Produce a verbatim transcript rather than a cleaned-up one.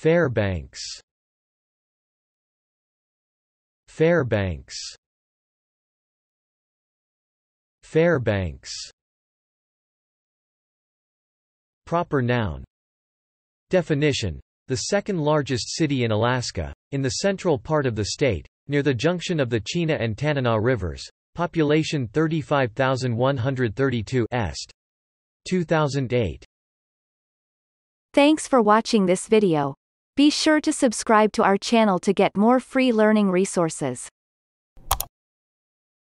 Fairbanks. Fairbanks. Fairbanks. Proper noun. Definition: the second largest city in Alaska, in the central part of the state, near the junction of the Chena and Tanana rivers. Population thirty-five thousand one hundred thirty-two. Est. two thousand eight. Thanks for watching this video. Be sure to subscribe to our channel to get more free learning resources.